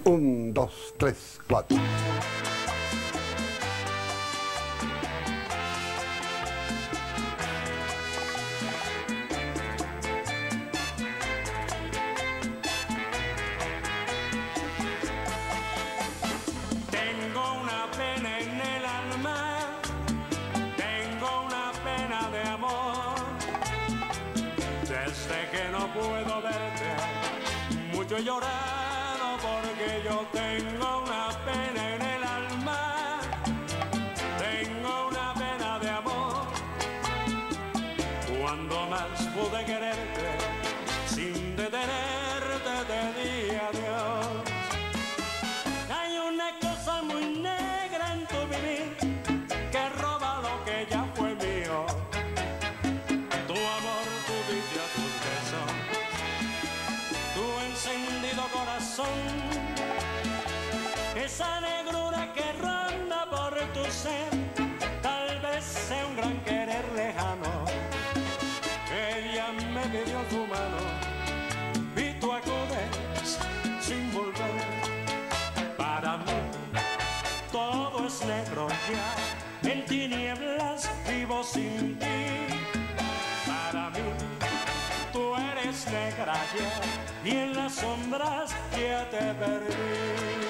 1, 2, 3, 4. Tengo una pena en el alma, tengo una pena de amor. Desde que no puedo verte, mucho he llorado porque yo tengo una pena en el alma, tengo una pena de amor. Cuando más pude quererte, sin detenerte te di adiós. Hay una cosa muy negra en tu vivir que roba lo que ya fue mío. Tu amor, tu dicha, tus besos, tu encendido corazón, esa negrura que ronda por tu ser, tal vez sea un gran querer lejano. Ella me pidió tu mano y tú acudes sin volver. Para mí todo es negro ya, en tinieblas vivo sin ti. Para mí tú eres negra ya, y en las sombras ya te perdí.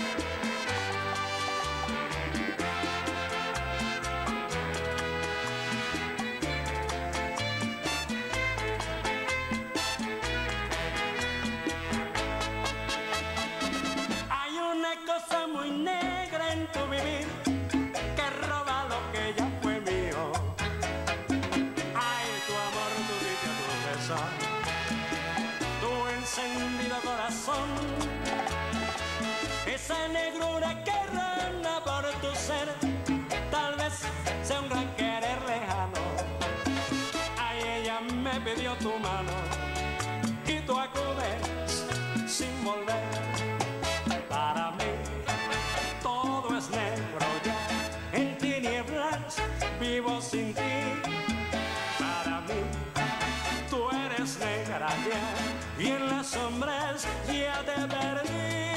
Cosa muy negra en tu vivir que roba lo que ya fue mío. Ay, tu amor, tu dicha, tu beso, tu encendido corazón, esa negrura que ronda por tu ser, tal vez sea un gran querer lejano. Ay, ella me pidió tu mano y tú acudes sin volver. Para mí todo es negro ya, en tinieblas vivo sin ti. Para mí tú eres negra ya, y en las sombras ya te perdí.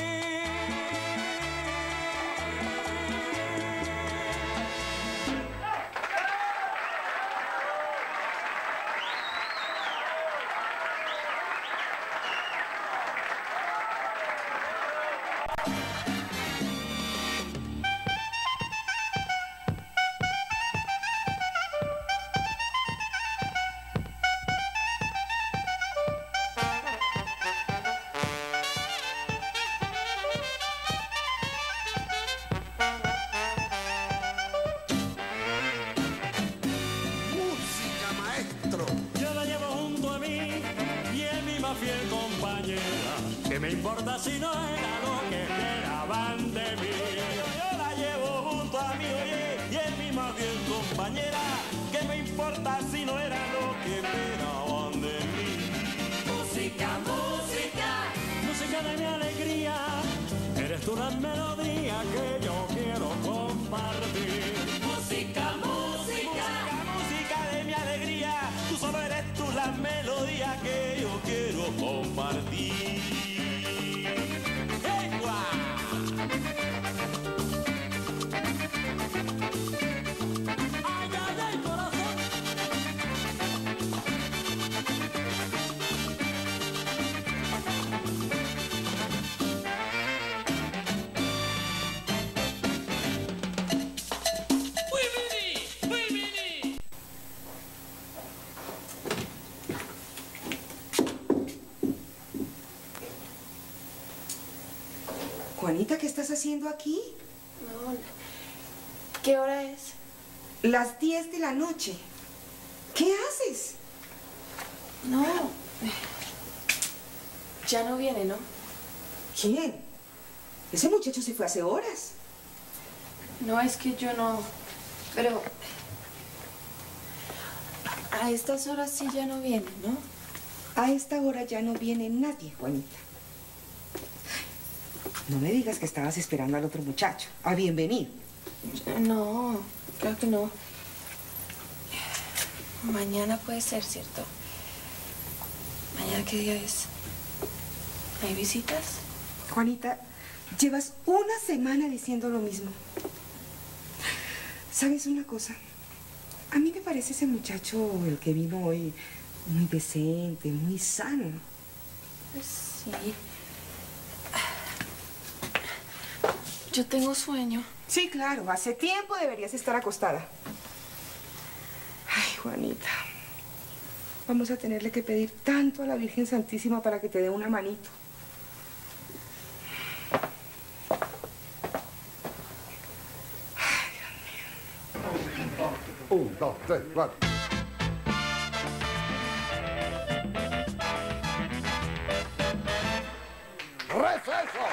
Fiel compañera, ¿qué me importa si no era lo que esperaban de mí? Yo la llevo junto a mí, oye, y es mi más fiel compañera, ¿qué me importa si no era lo que esperaban de mí? Música, música, música de mi alegría, eres tú la melodía que yo quiero compartir. Música, música, música de mi alegría, tú solo eres tú la melodía que yo quiero compartir. ¡Hey, guau! ¡Ay, ay, ay, corazón! Juanita, ¿qué estás haciendo aquí? No, ¿qué hora es? Las 10 de la noche. ¿Qué haces? No, ya no viene, ¿no? ¿Quién? Ese muchacho se fue hace horas. No, es que yo no... Pero... A estas horas sí ya no viene, ¿no? A esta hora ya no viene nadie, Juanita. No me digas que estabas esperando al otro muchacho, a Bienvenido. No, creo que no. Mañana puede ser, ¿cierto? ¿Mañana qué día es? ¿Hay visitas? Juanita, Llevas una semana diciendo lo mismo. ¿Sabes una cosa? A mí me parece ese muchacho, el que vino hoy, muy decente, muy sano. Sí. Yo tengo sueño. Sí, claro. Hace tiempo deberías estar acostada. Ay, Juanita. Vamos a tenerle que pedir tanto a la Virgen Santísima para que te dé una manito. Ay, Dios mío. 1, 2, 3, 4. ¡Receso!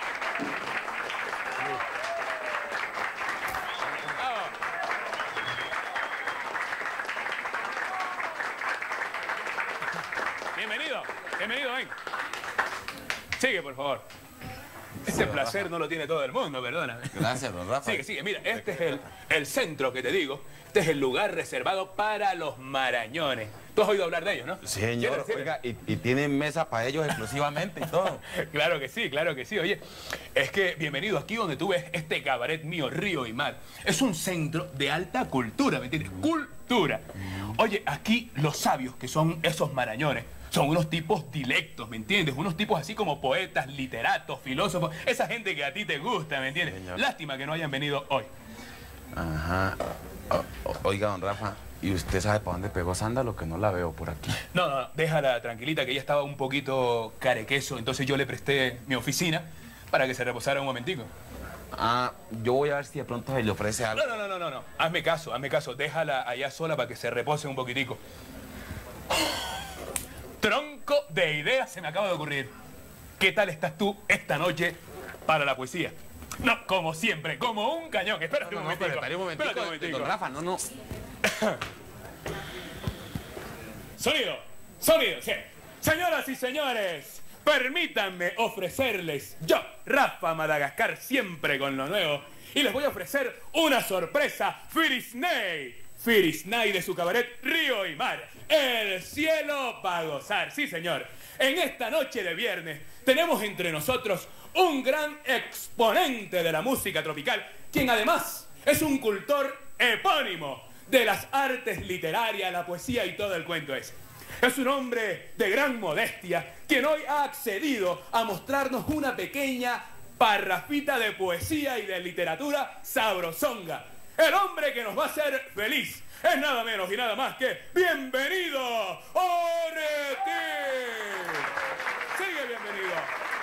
Bienvenido, ven. Sigue, por favor. Este placer no lo tiene todo el mundo, perdóname. Gracias, don Rafa. Sigue. Mira, este es el centro que te digo. Este es el lugar reservado para los marañones. Tú has oído hablar de ellos, ¿no? Sí, señor. Cierra. Oiga, y tienen mesa para ellos exclusivamente y todo. Claro que sí. Oye, es que bienvenido aquí donde tú ves este cabaret mío, Río y Mar. Es un centro de alta cultura, ¿me entiendes? Cultura. Oye, aquí los sabios, que son esos marañones, son unos tipos dilectos, ¿me entiendes? Unos tipos así como poetas, literatos, filósofos. Esa gente que a ti te gusta, ¿me entiendes? Señor. Lástima que no hayan venido hoy. Ajá. Oiga, don Rafa, ¿y usted sabe para dónde pegó Sándalo? Que no la veo por aquí. No, déjala tranquilita, que ella estaba un poquito carequeso. Entonces yo le presté mi oficina para que se reposara un momentico. Ah, yo voy a ver si de pronto se le ofrece algo. No. Hazme caso. Déjala allá sola para que se repose un poquitico. Tronco de ideas se me acaba de ocurrir. ¿Qué tal estás tú esta noche para la poesía? No, como siempre, como un cañón. Espérate un momentico. Espérate un momentico. Don Rafa, no. Sonido, sí. Señoras y señores, permítanme ofrecerles, yo, Rafa Madagascar, siempre con lo nuevo, y les voy a ofrecer una sorpresa, Firisnay de su cabaret Río y Mar, el cielo para gozar, sí señor. En esta noche de viernes tenemos entre nosotros un gran exponente de la música tropical, quien además es un cultor epónimo de las artes literarias, la poesía y todo el cuento ese. Es un hombre de gran modestia, quien hoy ha accedido a mostrarnos una pequeña parrafita de poesía y de literatura sabrosonga. El hombre que nos va a hacer feliz es nada menos y nada más que bienvenido Oretti. Sigue bienvenido.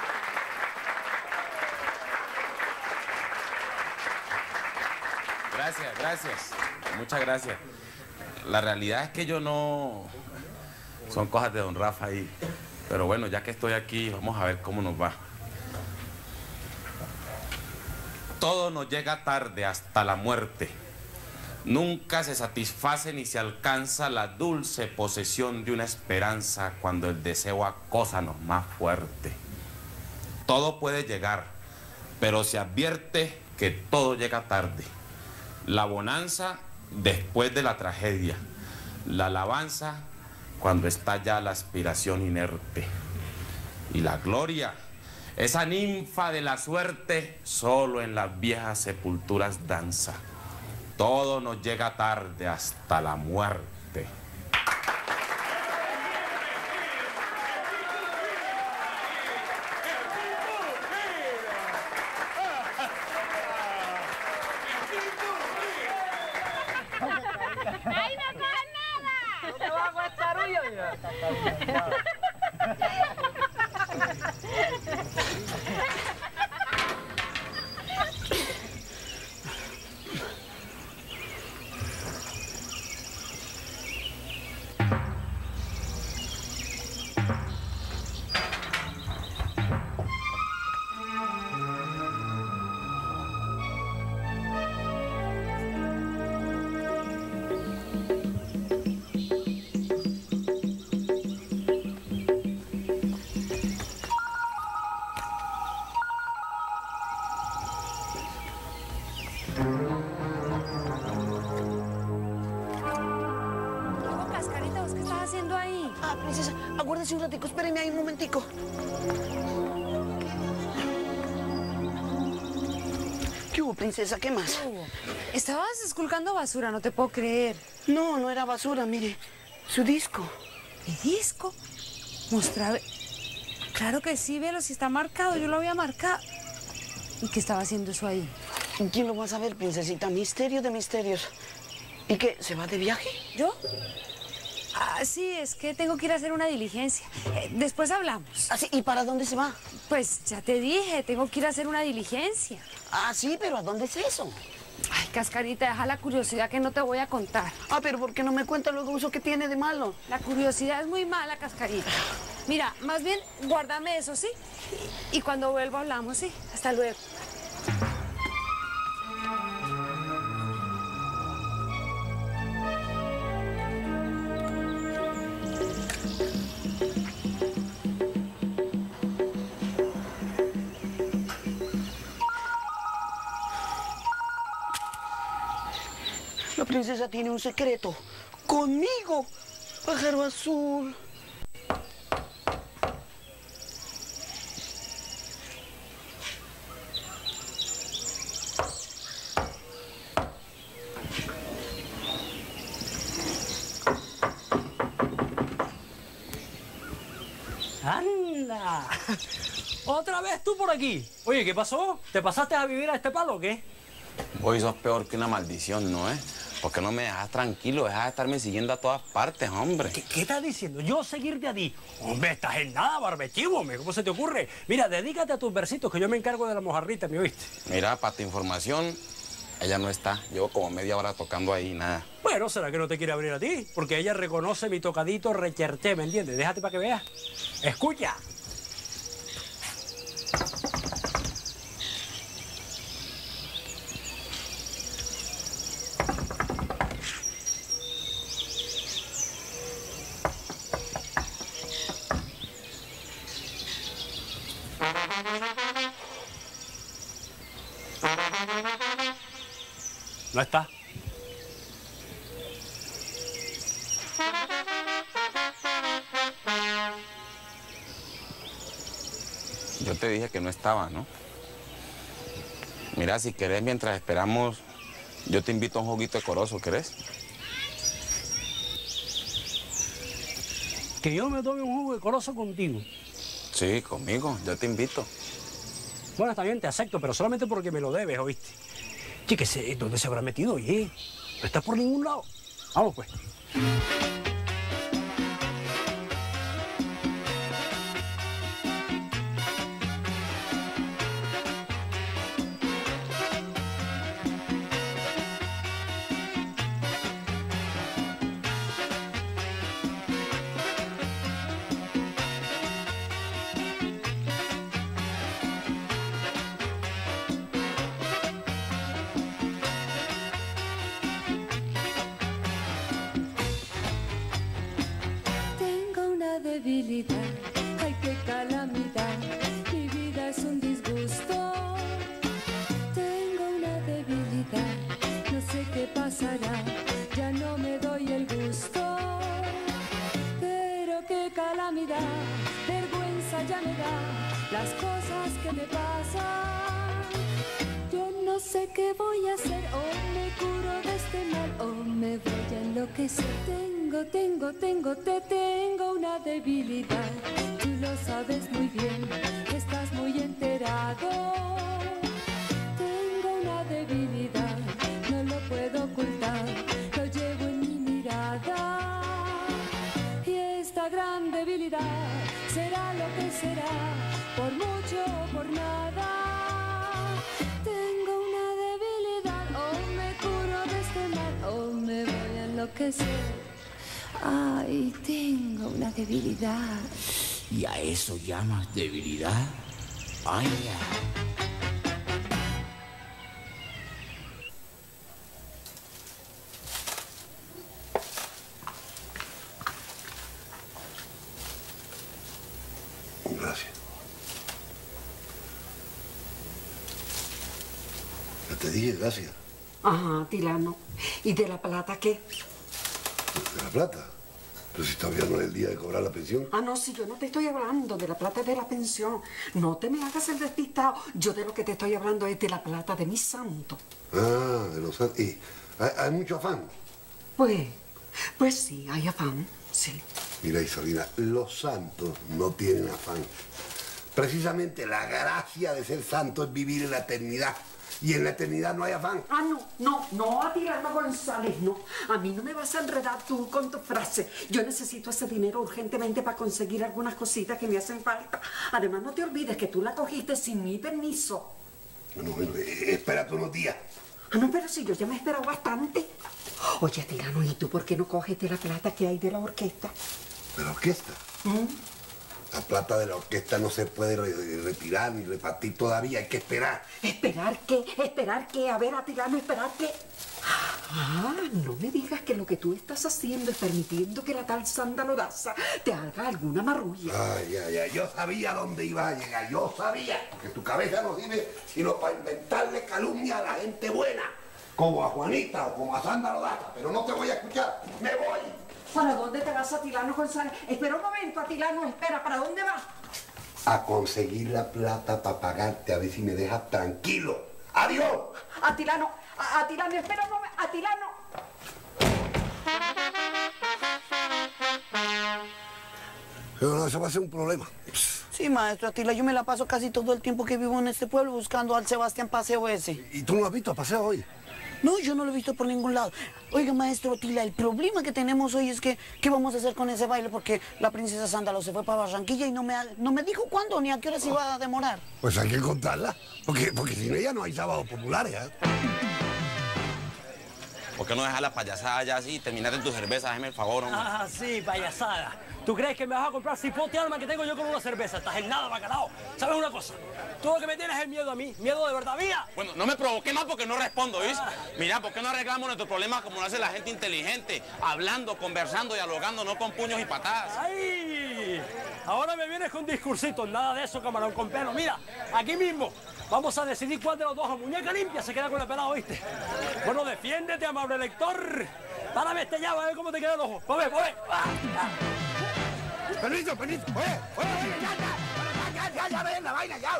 Gracias. Muchas gracias. La realidad es que yo no... Son cosas de don Rafa ahí. Pero bueno, ya que estoy aquí, vamos a ver cómo nos va. Todo nos llega tarde hasta la muerte. Nunca se satisface ni se alcanza la dulce posesión de una esperanza cuando el deseo acósanos más fuerte. Todo puede llegar, pero se advierte que todo llega tarde. La bonanza después de la tragedia. La alabanza cuando está ya la aspiración inerte. Y la gloria, esa ninfa de la suerte, solo en las viejas sepulturas danza. Todo nos llega tarde hasta la muerte. ¡Ahí no cojan nada! ¡No te vas a aguantar, Cascarita, ¿qué estás haciendo ahí? Ah, princesa, aguárdese un ratico, espéreme ahí un momentico. ¿Qué hubo, princesa? ¿Qué más? ¿Qué hubo? Estabas esculcando basura, no te puedo creer. No, no era basura, mire. Su disco. ¿Mi disco? Mostraba... Claro que sí, velo, si está marcado, yo lo había marcado. ¿Y qué estaba haciendo eso ahí? ¿Quién lo va a saber, princesita? Misterio de misterios. ¿Y qué? ¿Se va de viaje? ¿Yo? Ah, sí, es que tengo que ir a hacer una diligencia. Después hablamos. Ah, sí, ¿y para dónde se va? Pues ya te dije, tengo que ir a hacer una diligencia. Ah, sí, pero ¿a dónde es eso? Ay, Cascarita, deja la curiosidad que no te voy a contar. Ah, pero ¿por qué no me cuenta luego eso que tiene de malo? La curiosidad es muy mala, Cascarita. Mira, más bien, guárdame eso, ¿sí? Y cuando vuelva hablamos, ¿sí? Hasta luego. La princesa tiene un secreto. ¡Conmigo! Pájaro azul. ¡Anda! ¿Otra vez tú por aquí? Oye, ¿qué pasó? ¿Te pasaste a vivir a este palo o qué? Hoy sos peor que una maldición, ¿no es? ¿Por qué no me dejas tranquilo? Dejas de estarme siguiendo a todas partes, hombre. ¿Qué estás diciendo? ¿Yo seguirte a ti? Hombre, estás en nada, barbechivo, hombre. ¿Cómo se te ocurre? Mira, dedícate a tus versitos, que yo me encargo de la mojarrita, ¿me oíste? Mira, para tu información, ella no está. Llevo como media hora tocando ahí, nada. Bueno, ¿será que no te quiere abrir a ti? Porque ella reconoce mi tocadito recherché, ¿me entiendes? Déjate para que veas. ¡Escucha! No está. Yo te dije que no estaba, ¿no? Mira, si querés, mientras esperamos, yo te invito a un juguito de corozo, ¿querés? Que yo me tome un jugo de corozo contigo. Sí, conmigo, yo te invito. Bueno, está bien, te acepto, pero solamente porque me lo debes, ¿oíste? Chique, ¿dónde se habrá metido? Oye, no estás por ningún lado. Vamos, pues. Debilidad, ay qué calamidad, mi vida es un disgusto. Tengo una debilidad, no sé qué pasará, ya no me doy el gusto. Pero qué calamidad, vergüenza ya me da las cosas que me pasan. Yo no sé qué voy a hacer, o me curo de este mal, o me voy a enloquecer. Tengo una debilidad, tú lo sabes muy bien, estás muy enterado. Tengo una debilidad, no lo puedo ocultar, lo llevo en mi mirada. Y esta gran debilidad será lo que será, por mucho o por nada. Tengo una debilidad, o me curo de este mal, o me voy a enloquecer. Ay, tengo una debilidad. ¿Y a eso llamas debilidad? Ay, ya. Gracias. Ya te dije gracias. Ajá, Tilano. ¿Y de la plata qué? ¿De la plata? Pero si todavía no es el día de cobrar la pensión. Ah, no, si yo no te estoy hablando de la plata de la pensión. No te me hagas el despistado. Yo de lo que te estoy hablando es de la plata de mi santo. Ah, de los santos. ¿Y hay mucho afán? Pues sí, hay afán, sí. Mira, Isolina, los santos no tienen afán. Precisamente la gracia de ser santo es vivir en la eternidad. Y en la eternidad no hay afán. Ah, no, Atilano González, no. A mí no me vas a enredar tú con tu frase. Yo necesito ese dinero urgentemente para conseguir algunas cositas que me hacen falta. Además, no te olvides que tú la cogiste sin mi permiso. Bueno, espérate unos días. Ah, no, pero si yo ya me he esperado bastante. Oye, Atilano, ¿y tú por qué no coges de la plata que hay de la orquesta? ¿De la orquesta? La plata de la orquesta no se puede retirar ni repartir todavía, hay que esperar. ¿Esperar qué? ¿Esperar qué? A ver, Atilano, ¿esperar qué? Ah, no me digas que lo que tú estás haciendo es permitiendo que la tal Sándalo Daza te haga alguna marrulla. Ay, yo sabía dónde ibas a llegar, yo sabía que tu cabeza no sirve sino para inventarle calumnia a la gente buena, como a Juanita o como a Sándalo Daza, pero no te voy a escuchar, me voy. ¿Para dónde te vas, Atilano González? Espera un momento, Atilano, espera, ¿para dónde vas? A conseguir la plata para pagarte, a ver si me dejas tranquilo. ¡Adiós! Atilano, espera un momento, Atilano. Pero no, eso va a ser un problema. Sí, maestro Atila, yo me la paso casi todo el tiempo que vivo en este pueblo buscando al Sebastián Paseo ese. ¿Y tú no lo has visto a paseo hoy? No, yo no lo he visto por ningún lado. Oiga, maestro Atila, el problema que tenemos hoy es que, ¿qué vamos a hacer con ese baile? Porque la princesa Sándalo se fue para Barranquilla y no me dijo cuándo ni a qué hora se iba a demorar. Pues hay que contarla, porque sin ella no hay sábados populares, ¿eh? ¿Por qué no dejas la payasada ya así y terminaste en tu cerveza? Hazme el favor, hombre. Ah, sí, payasada. ¿Tú crees que me vas a comprar cipote alma que tengo yo con una cerveza? Estás en nada, bacalao. ¿Sabes una cosa? Tú lo que me tienes es miedo a mí. Miedo de verdad mía. Bueno, no me provoques más porque no respondo, ¿viste? Mira, ¿por qué no arreglamos nuestros problemas como lo hace la gente inteligente? Hablando, conversando, dialogando, no con puños y patadas. ¡Ay! Ahora me vienes con discursitos. Nada de eso, camarón con pelo. Mira, aquí mismo vamos a decidir cuál de los dos a muñeca limpia se queda con el pelado, ¿viste? Bueno, defiéndete, amable lector. Párame este llave, a ver cómo te queda el ojo. ¡Pove! Permiso. Oye, ya, ven la vaina, ya.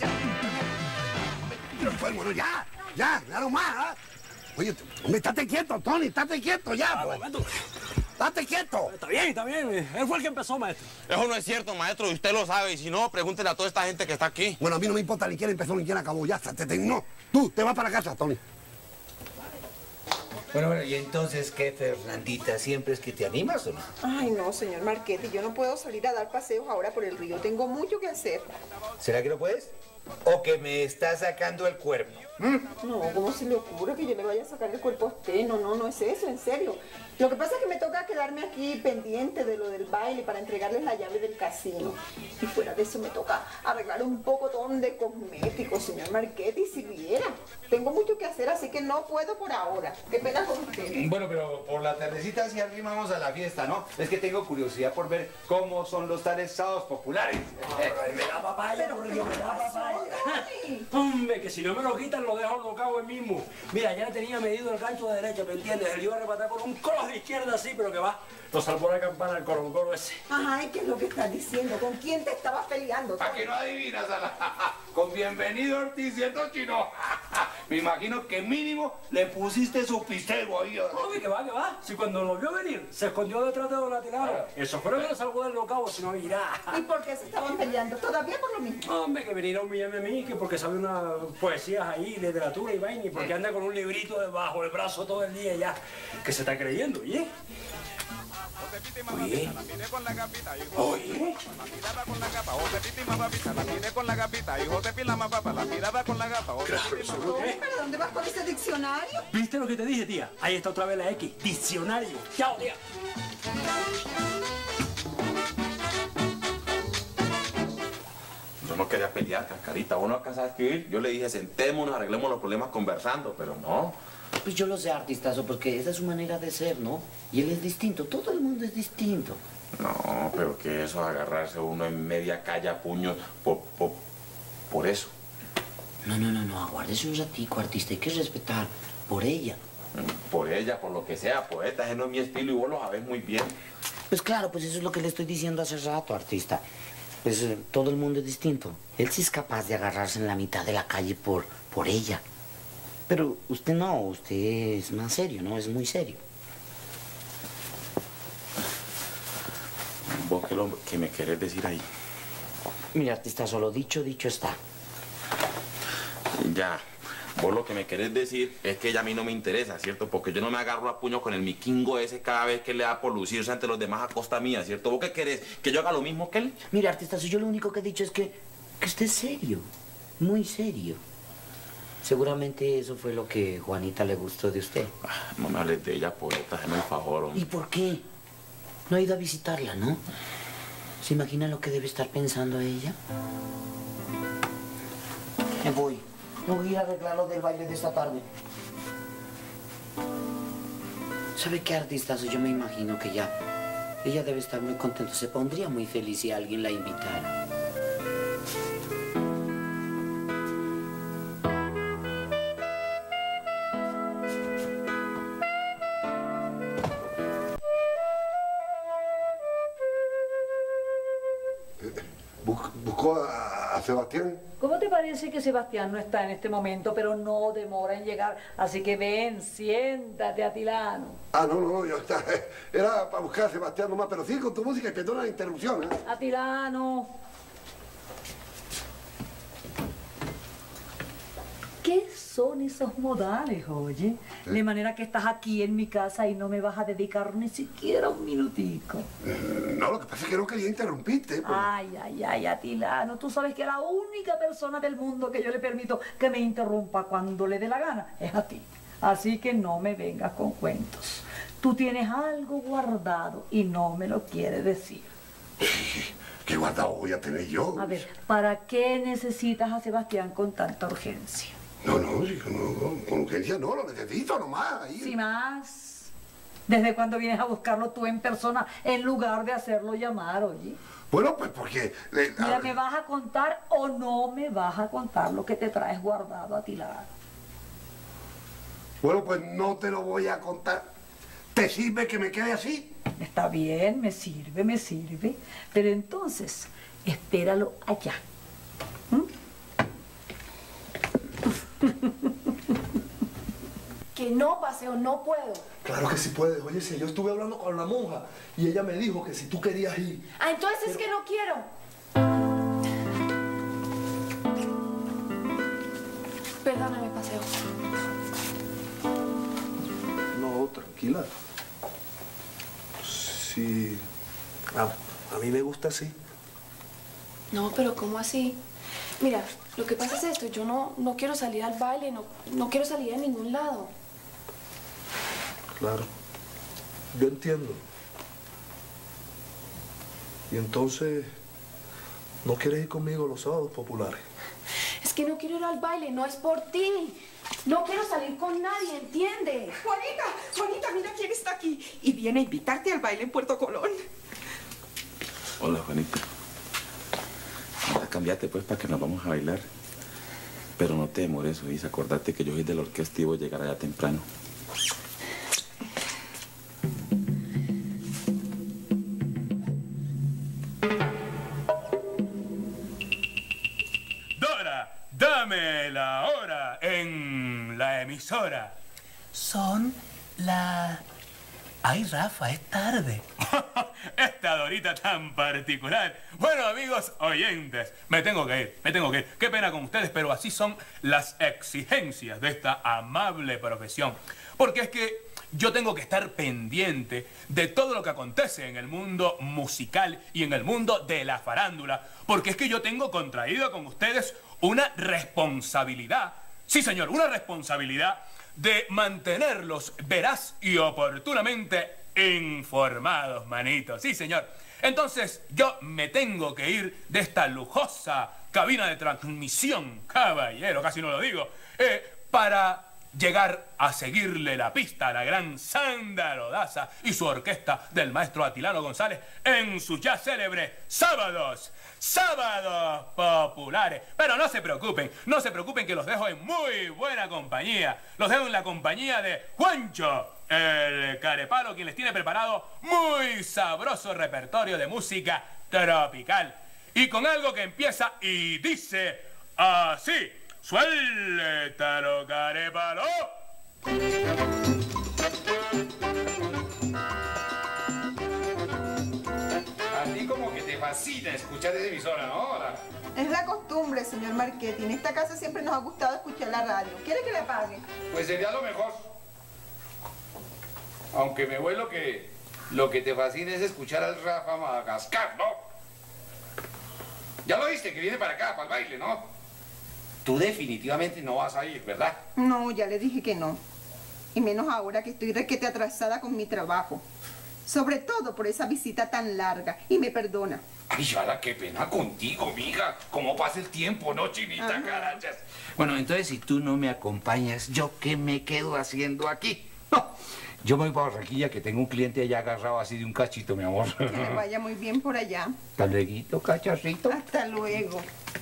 Bueno, ya no más, ¿eh? Oye, hombre, estate quieto, Tony, estate quieto ya, pues. Estate quieto. Está bien. Él fue el que empezó, maestro. Eso no es cierto, maestro, y usted lo sabe. Y si no, pregúntele a toda esta gente que está aquí. Bueno, a mí no me importa ni quién empezó ni quién acabó. Ya, no. Tú, te vas para casa, Tony. Bueno, ¿y entonces qué, Fernandita? ¿Siempre es que te animas o no? Ay, no, señor Marchetti, yo no puedo salir a dar paseos ahora por el río. Tengo mucho que hacer. ¿Será que no puedes? ¿O que me está sacando el cuerpo? No, ¿cómo se le ocurre que yo le vaya a sacar el cuerpo a usted? No es eso, en serio. Lo que pasa es que me toca quedarme aquí pendiente de lo del baile para entregarles la llave del casino. Y fuera de eso me toca arreglar un pocotón de cosméticos, señor Marchetti, si viera. Tengo mucho que hacer, así que no puedo por ahora. Qué pena con usted. Bueno, pero por la tardecita sí arrimamos a la fiesta, ¿no? Es que tengo curiosidad por ver cómo son los tales sábados populares. Me da papaya, me da papaya. Hombre, que si no me lo quitan lo dejo locado el mismo. Mira, ya tenía medido el gancho de derecha, ¿me entiendes? Él iba a rematar con un cross de izquierda así, pero que va. Lo salvó la campana el coroncoro ese. Ajá, ¿y qué es lo que estás diciendo? ¿Con quién te estabas peleando? ¿Para que no adivinas? Con Bienvenido Ortiz y el chino. Me imagino que mínimo le pusiste su pistego ahí. Hombre, que va. Si cuando lo vio venir, se escondió detrás de Don Atilano. Eso fue lo que lo salvó del locao, si no irá. ¿Y por qué se estaban peleando? ¿Todavía por lo mismo? Hombre, que venir a humillarme a mí, que porque sabe unas poesías ahí, literatura y vaina, y porque anda con un librito debajo del brazo todo el día ya, que se está creyendo, ¿oye? Oye. ¿Pero dónde vas con ese diccionario? ¿Viste lo que te dije, tía? Ahí está otra vez la X, diccionario. Chao, tía. Yo no quería pelear, Cascarita. Uno alcanza a escribir. Yo le dije, sentémonos, arreglemos los problemas conversando, pero no. Pues yo lo sé, artistazo, porque esa es su manera de ser, ¿no? Y él es distinto, todo el mundo es distinto. No, pero que eso, agarrarse uno en media calle a puños por eso. No, aguárdese un ratico, artista, hay que respetar por ella. Por ella, por lo que sea, poeta, ese no es mi estilo y vos lo sabés muy bien. Pues claro, pues eso es lo que le estoy diciendo hace rato, artista. Pues todo el mundo es distinto. Él sí es capaz de agarrarse en la mitad de la calle por ella. Pero usted no, usted es más serio, ¿no? Es muy serio. ¿Vos qué me querés decir ahí? Mira, artista, solo dicho está. Ya. Vos lo que me querés decir es que ella a mí no me interesa, ¿cierto? Porque yo no me agarro a puño con el miquingo ese cada vez que le da por lucirse ante los demás a costa mía, ¿cierto? ¿Vos qué querés? ¿Que yo haga lo mismo que él? Mira, artista, yo lo único que he dicho es que usted es serio, muy serio. Seguramente eso fue lo que Juanita le gustó de usted. No me hables de ella, poeta, hazme el favor, hombre. ¿Y por qué? No ha ido a visitarla, ¿no? ¿Se imagina lo que debe estar pensando ella? Me voy. No voy a ir a arreglar lo del baile de esta tarde. ¿Sabe qué, artista? Yo me imagino que ella debe estar muy contenta. Se pondría muy feliz si alguien la invitara. ¿Buscó a Sebastián? ¿Cómo te parece que Sebastián no está en este momento, pero no demora en llegar? Así que ven, siéntate, Atilano. Ah, no, yo está. Era para buscar a Sebastián nomás, pero sigue con tu música y perdona la interrupción, ¿eh? Atilano. ¿Qué son esos modales, oye? De manera que estás aquí en mi casa y no me vas a dedicar ni siquiera un minutico. No, lo que pasa es que no quería interrumpirte. Pues. Ay, Atilano, tú sabes que la única persona del mundo que yo le permito que me interrumpa cuando le dé la gana es a ti. Así que no me vengas con cuentos. Tú tienes algo guardado y no me lo quieres decir. ¿Qué guardado voy a tener yo? A ver, ¿para qué necesitas a Sebastián con tanta urgencia? No, con urgencia no, lo necesito nomás. Ahí. Sí, más. ¿Desde cuándo vienes a buscarlo tú en persona en lugar de hacerlo llamar, oye? Bueno, pues porque... Mira, ¿me vas a contar o no me vas a contar lo que te traes guardado, Atilano? Bueno, pues no te lo voy a contar. ¿Te sirve que me quede así? Está bien, me sirve. Pero entonces, espéralo allá. Que no, Paseo, no puedo. Claro que sí puedes. Oye, si yo estuve hablando con la monja y ella me dijo que si tú querías ir... Ah, entonces es que no quiero. Perdóname, Paseo. No, tranquila. Sí, a mí me gusta así. No, pero ¿cómo así? Mira, lo que pasa es esto, yo no quiero salir al baile, no quiero salir a ningún lado. Claro, yo entiendo. Y entonces, ¿no quieres ir conmigo los sábados populares? Es que no quiero ir al baile, no es por ti. No quiero salir con nadie, ¿entiendes? Juanita, mira quién está aquí. Y viene a invitarte al baile en Puerto Colón. Hola, Juanita. Ahora cambiate pues para que nos vamos a bailar. Pero no te demores, Luis. Acordate que yo soy de la orquesta y voy a llegar allá temprano. Dora, dame la hora en la emisora. Son las... Ay, Rafa, es tarde. Esta Dorita tan particular. Bueno, amigos oyentes, me tengo que ir. Qué pena con ustedes, pero así son las exigencias de esta amable profesión. Porque es que yo tengo que estar pendiente de todo lo que acontece en el mundo musical y en el mundo de la farándula. Porque es que yo tengo contraído con ustedes una responsabilidad. Sí, señor, una responsabilidad de mantenerlos veraz y oportunamente informados, manito. Sí, señor. Entonces, yo me tengo que ir de esta lujosa cabina de transmisión, caballero, casi no lo digo, para llegar a seguirle la pista a la gran Sándalo Daza y su orquesta del maestro Atilano González en sus ya célebres sábados populares. Pero no se preocupen que los dejo en muy buena compañía. Los dejo en la compañía de Juancho, el Carepalo, quien les tiene preparado muy sabroso repertorio de música tropical. Y con algo que empieza y dice así: ¡suéltalo, Carepalo! A ti como que te fascina escuchar esa emisora, ¿no? Es la costumbre, señor Marchetti. En esta casa siempre nos ha gustado escuchar la radio. ¿Quiere que le apague? Pues sería lo mejor. Aunque me vuelo que lo que te fascina es escuchar al Rafa Madagascar, ¿no? Ya lo viste, que viene para acá, para el baile, ¿no? Tú definitivamente no vas a ir, ¿verdad? No, ya le dije que no. Y menos ahora que estoy requete atrasada con mi trabajo. Sobre todo por esa visita tan larga. Y me perdona. Ay, Yara, qué pena contigo, mija. ¿Cómo pasa el tiempo, no, chinita, carachas? Bueno, entonces, si tú no me acompañas, ¿yo qué me quedo haciendo aquí? No, yo me voy para Barranquilla, que tengo un cliente allá agarrado así de un cachito, mi amor. Que le vaya muy bien por allá. Hasta luego, cachacito. Hasta luego.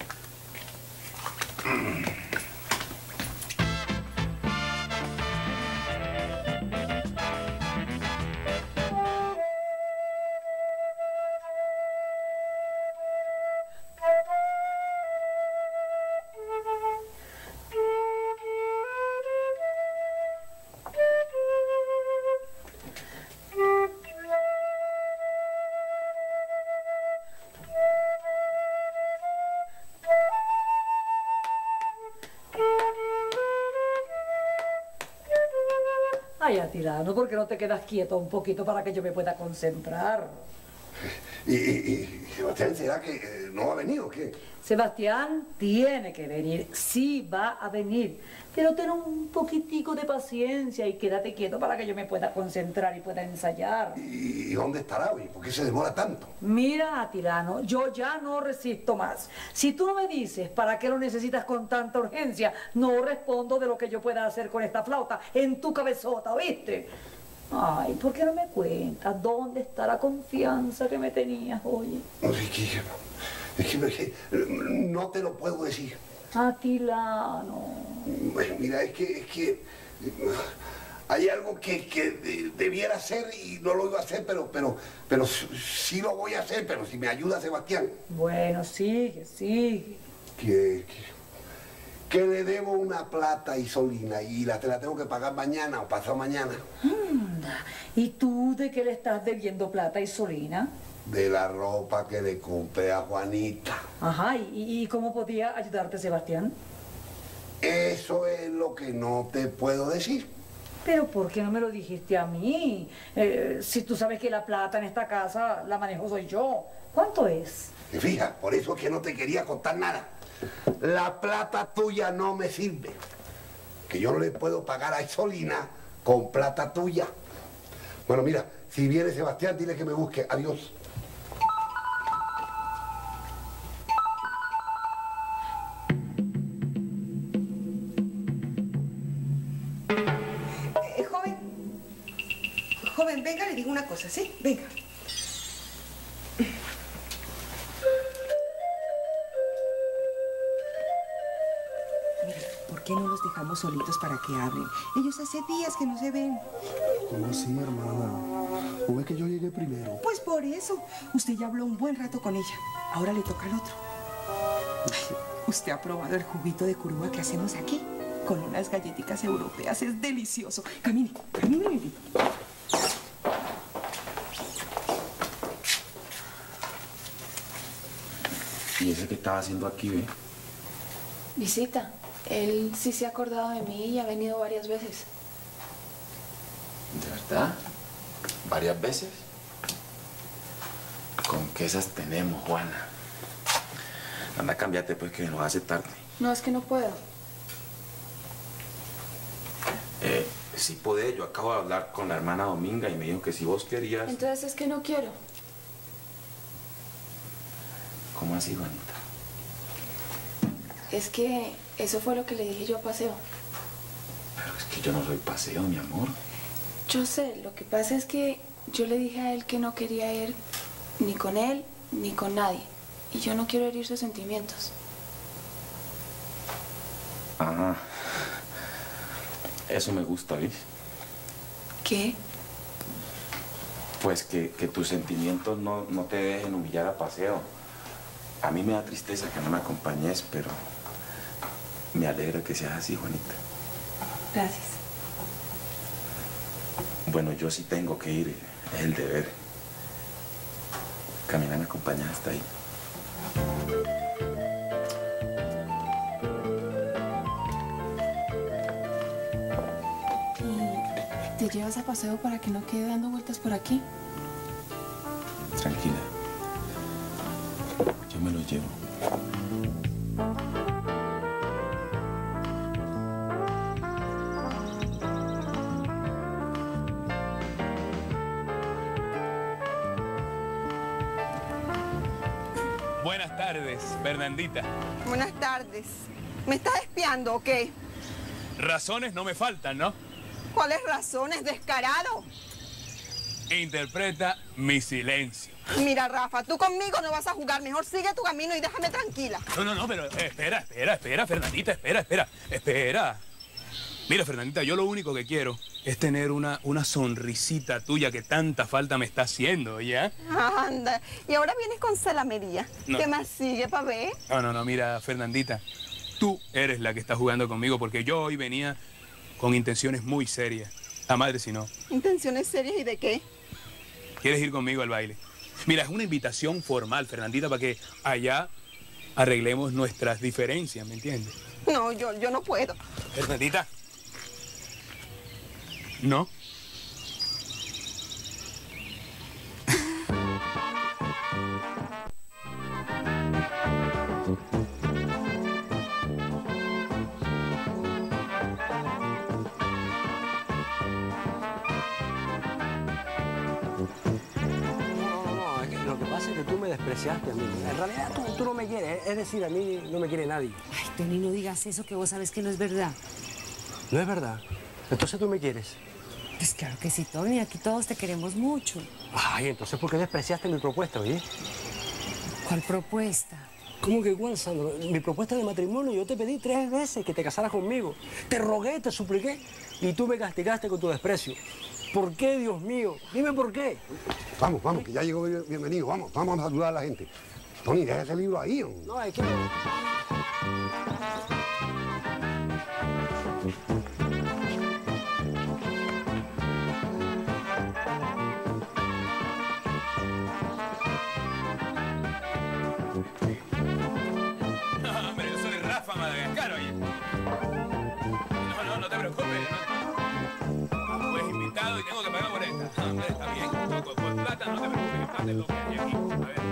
Ay, Atilano, ¿por qué no te quedas quieto un poquito para que yo me pueda concentrar? ¿Y Sebastián será que no ha venido o qué? Sebastián tiene que venir, sí va a venir, pero ten un poquitico de paciencia y quédate quieto para que yo me pueda concentrar y pueda ensayar. ¿Y dónde estará hoy? ¿Por qué se demora tanto? Mira, Atilano, yo ya no resisto más. Si tú no me dices para qué lo necesitas con tanta urgencia, no respondo de lo que yo pueda hacer con esta flauta en tu cabezota, ¿oíste? Ay, ¿por qué no me cuentas dónde está la confianza que me tenías, oye? Es que no te lo puedo decir. Atilano. Bueno, mira, es que hay algo que debiera hacer y no lo iba a hacer, pero sí lo voy a hacer, pero si me ayuda Sebastián. Bueno, sigue. Que le debo una plata a Isolina y te la tengo que pagar mañana o pasado mañana. ¿Y tú de qué le estás debiendo plata a Isolina? De la ropa que le compré a Juanita. Ajá, ¿y cómo podía ayudarte Sebastián? Eso es lo que no te puedo decir. Pero ¿por qué no me lo dijiste a mí? Si tú sabes que la plata en esta casa la manejo soy yo. ¿Cuánto es? Te fijas, por eso es que no te quería contar nada. La plata tuya no me sirve. Que yo no le puedo pagar a Isolina con plata tuya. Bueno, mira, si viene Sebastián, dile que me busque. Adiós. Joven, venga, le digo una cosa, ¿sí? Venga. Mira, ¿por qué no los dejamos solitos para que hablen? Ellos hace días que no se ven. ¿Cómo así, hermana? ¿O es que yo llegué primero? Pues por eso. Usted ya habló un buen rato con ella. Ahora le toca al otro. Ay, ¿usted ha probado el juguito de curúa que hacemos aquí? Con unas galletitas europeas. Es delicioso. Camine, camine. ¿Y ese que estaba haciendo aquí, ve? Visita. Él sí se ha acordado de mí y ha venido varias veces. ¿De verdad? ¿Varias veces? ¿Con qué esas tenemos, Juana? Anda, cámbiate pues que nos hace tarde. No, es que no puedo. Sí podés, yo acabo de hablar con la hermana Dominga y me dijo que si vos querías... Entonces es que no quiero. ¿Cómo así, Juanita? Es que eso fue lo que le dije yo a Paseo. Pero es Que yo no soy paseo, mi amor. Yo sé, lo que pasa es que yo le dije a él que no quería ir ni con él ni con nadie. Y yo no quiero herir sus sentimientos. Ah, eso me gusta, ¿ves? ¿Qué? Pues que tus sentimientos no te dejen humillar a paseo. A mí me da tristeza que no me acompañes, pero me alegra que seas así, Juanita. Gracias. Bueno, yo sí tengo que ir, es el deber. Camila me acompaña hasta ahí. ¿Te llevas a paseo para que no quede dando vueltas por aquí? Tranquila. Yo me lo llevo. Buenas tardes, Fernandita. Buenas tardes. ¿Me estás espiando o qué? Razones no me faltan, ¿no? ¿Cuáles razones, descarado? Interpreta mi silencio. Mira, Rafa, tú conmigo no vas a jugar. Mejor sigue tu camino y déjame tranquila. No, pero espera, Fernandita, espera. Mira, Fernandita, yo lo único que quiero es tener una sonrisita tuya que tanta falta me está haciendo, ¿ya? Anda, y ahora vienes con salamería. No. ¿Qué más sigue, pa' ver? No, mira, Fernandita, tú eres la que está jugando conmigo porque yo hoy venía con intenciones muy serias. La madre si no. ¿Intenciones serias y de qué? ¿Quieres ir conmigo al baile? Mira, es una invitación formal, Fernandita, para que allá arreglemos nuestras diferencias, ¿me entiendes? No, yo no puedo. Fernandita. ¿No? No, es que lo que pasa es que tú me despreciaste a mí. En realidad tú no me quieres, es decir, a mí no me quiere nadie. Ay, Tony, no digas eso, que vos sabes que no es verdad. No es verdad. Entonces tú me quieres. Pues claro que sí, Tony, aquí todos te queremos mucho. Ay, entonces ¿por qué despreciaste mi propuesta, oye? ¿Cuál propuesta? ¿Cómo que cuál, Sandro? Mi propuesta de matrimonio, yo te pedí 3 veces que te casaras conmigo. Te rogué, te supliqué y tú me castigaste con tu desprecio. ¿Por qué, Dios mío? Dime por qué. Vamos, que ya llegó bienvenido. Vamos a saludar a la gente. Tony, deja ese libro ahí. Hombre. No, es que... No, hombre, yo soy Rafa Madagascar, oye. No te preocupes. No. Pues invitado y tengo que pagar por esta. No, hombre, está bien. Con plata no te preocupes. Plata es lo que hay aquí. A ver.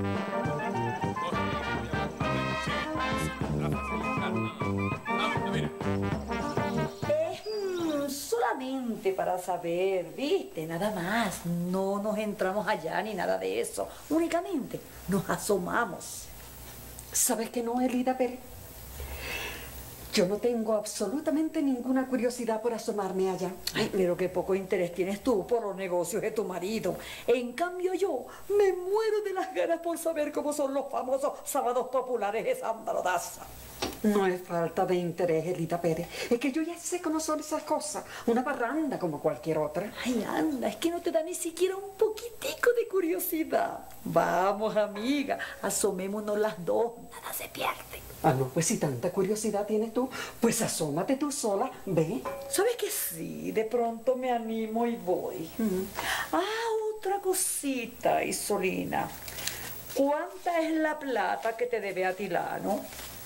Es solamente para saber, ¿viste? Nada más. No nos entramos allá ni nada de eso. Únicamente nos asomamos. ¿Sabes que no, Elida Pérez? Yo no tengo absolutamente ninguna curiosidad por asomarme allá. Ay, pero qué poco interés tienes tú por los negocios de tu marido. En cambio yo me muero de las ganas por saber cómo son los famosos sábados populares de Santa Rodaza. No es falta de interés, Elida Pérez. Es que yo ya sé cómo son esas cosas. Una parranda como cualquier otra. Ay, anda, es que no te da ni siquiera un poquitico de curiosidad. Vamos, amiga, asomémonos las dos, nada se pierde. Ah, no, pues si tanta curiosidad tienes tú, pues asómate tú sola, ve. ¿Sabes que sí? De pronto me animo y voy. Otra cosita, Isolina. ¿Cuánta es la plata que te debe Atilano?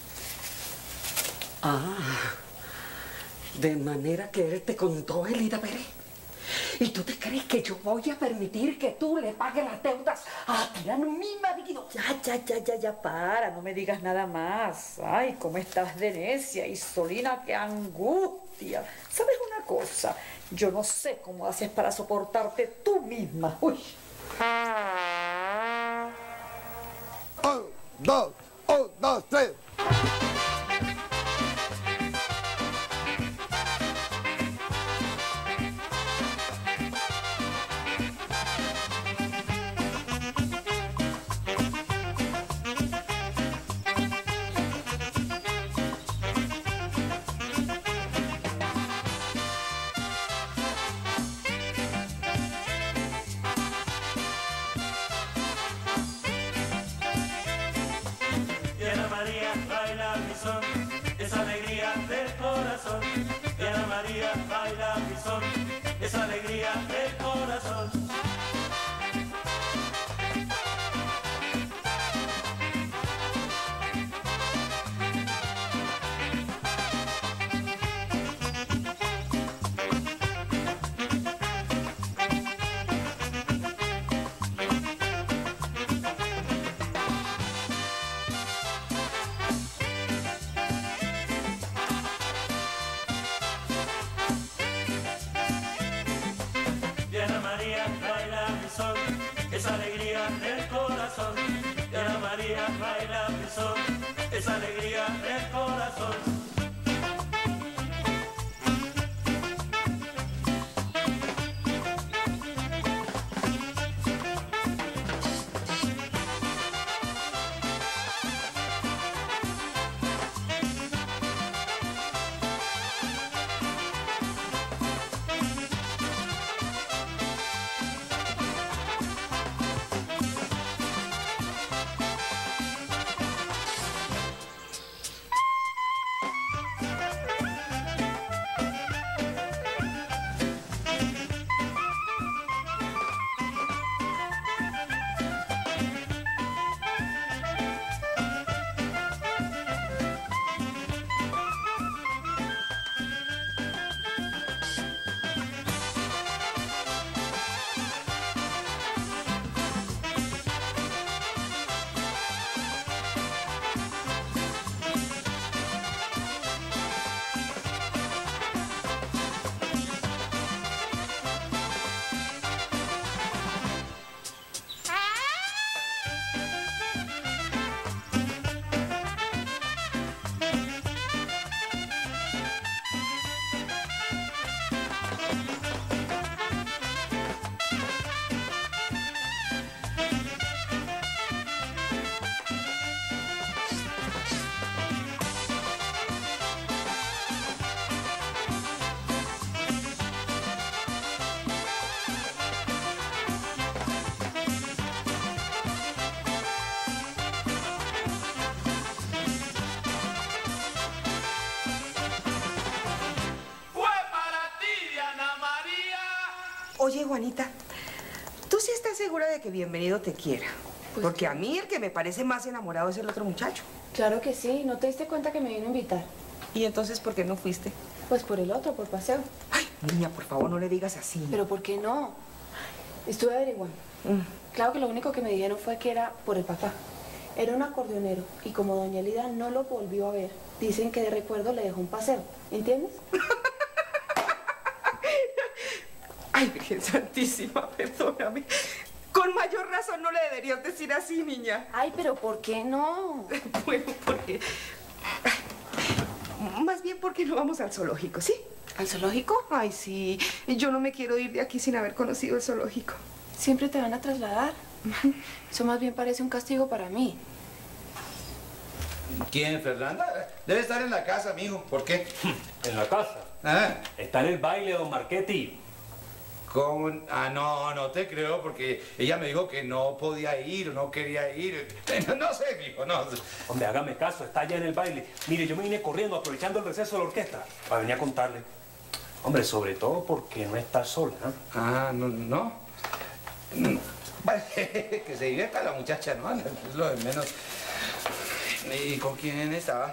De manera que él te contó, Elida Pérez. ¿Y tú te crees que yo voy a permitir que tú le pagues las deudas a Atilano, mi marido? Ya, para, no me digas nada más. Ay, cómo estás de necia, Isolina, qué angustia. ¿Sabes una cosa? Yo no sé cómo haces para soportarte tú misma. Uy. 1, 2, 3. esa alegría del corazón. Esa alegría del corazón, y Ana María baila mi son, esa alegría del corazón. Oye, Juanita, ¿tú sí estás segura de que Bienvenido te quiera? Pues porque a mí el que me parece más enamorado es el otro muchacho. Claro que sí, ¿no te diste cuenta que me vino a invitar? ¿Y entonces por qué no fuiste? Pues por el otro, por paseo. Ay, niña, por favor, no le digas así. ¿Pero por qué no? Estuve averiguando. Claro que lo único que me dijeron fue que era por el papá. Era un acordeonero y como doña Elida no lo volvió a ver, dicen que de recuerdo le dejó un paseo. ¿Entiendes? Ay, Virgen Santísima, perdóname. Con mayor razón no le deberías decir así, niña. Ay, pero ¿por qué no? Bueno, porque... Más bien porque no vamos al zoológico, ¿sí? ¿Al zoológico? Ay, sí. Yo no me quiero ir de aquí sin haber conocido el zoológico. Siempre te van a trasladar. Eso más bien parece un castigo para mí. ¿Quién, Fernanda? Debe estar en la casa, mijo. ¿Por qué? ¿En la casa? Ah. Está en el baile, don Marchetti. ¿Cómo? Ah, no te creo, porque ella me dijo que no podía ir, no quería ir. No sé, mijo, no. Hombre, hágame caso, está allá en el baile. Mire, yo me vine corriendo, aprovechando el receso de la orquesta, para venir a contarle. Hombre, sobre todo porque no está sola. Ah, no. Vale, que se divierta la muchacha, ¿no? Es lo de menos. ¿Y con quién estaba?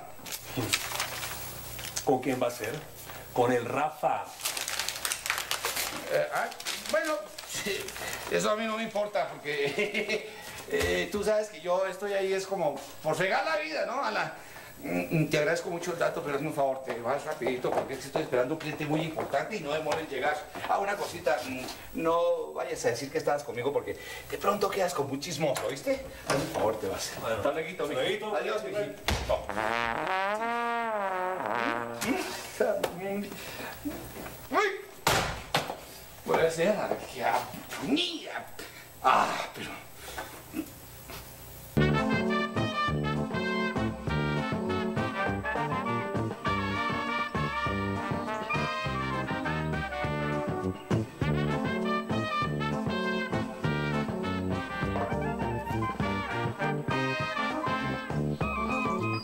¿Con quién va a ser? Con el Rafa. Bueno, eso a mí no me importa, porque tú sabes que yo estoy ahí es como por fregar la vida, ¿no? Te agradezco mucho el dato, pero hazme un favor, te vas rapidito, porque estoy esperando un cliente muy importante y no demora en llegar. Una cosita, no vayas a decir que estabas conmigo, porque de pronto quedas como un chismoso, ¿oíste? Hazme un favor, te vas. Bueno, hasta luego, mijito. Adiós, mijito. ¡Uy! Puede ser que mía. Pero...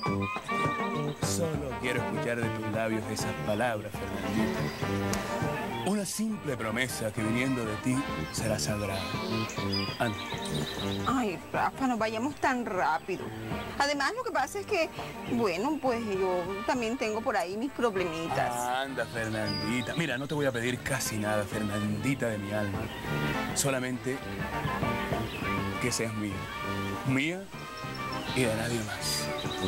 Solo quiero escuchar de tus labios esas palabras, Fernandita. Una simple promesa que viniendo de ti será sagrada. Anda. Ay, Rafa, no vayamos tan rápido. Además, lo que pasa es que, bueno, pues yo también tengo por ahí mis problemitas. Anda, Fernandita. Mira, no te voy a pedir casi nada, Fernandita de mi alma. Solamente que seas mía. Mía y de nadie más.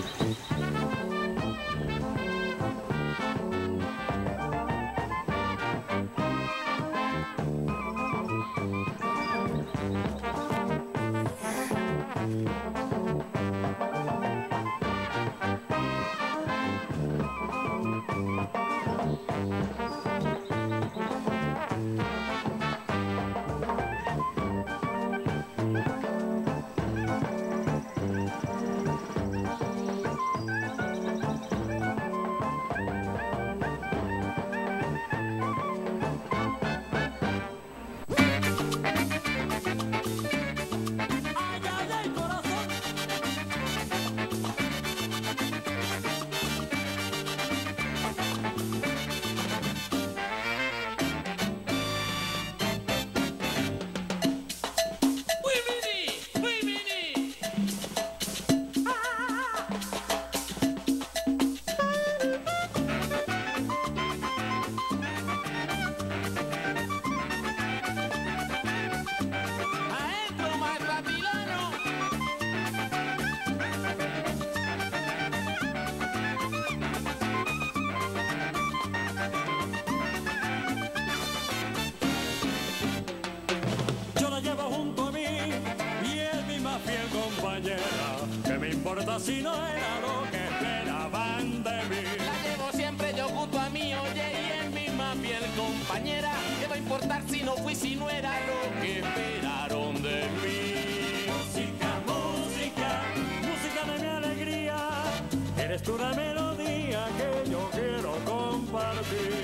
Si no era lo que esperaban de mí. La llevo siempre yo junto a mí, oye, y es mi más fiel compañera. ¿Qué va a importar si no fui, si no era lo que esperaron de mí? Música, música, música de mi alegría. Eres tú la melodía que yo quiero compartir.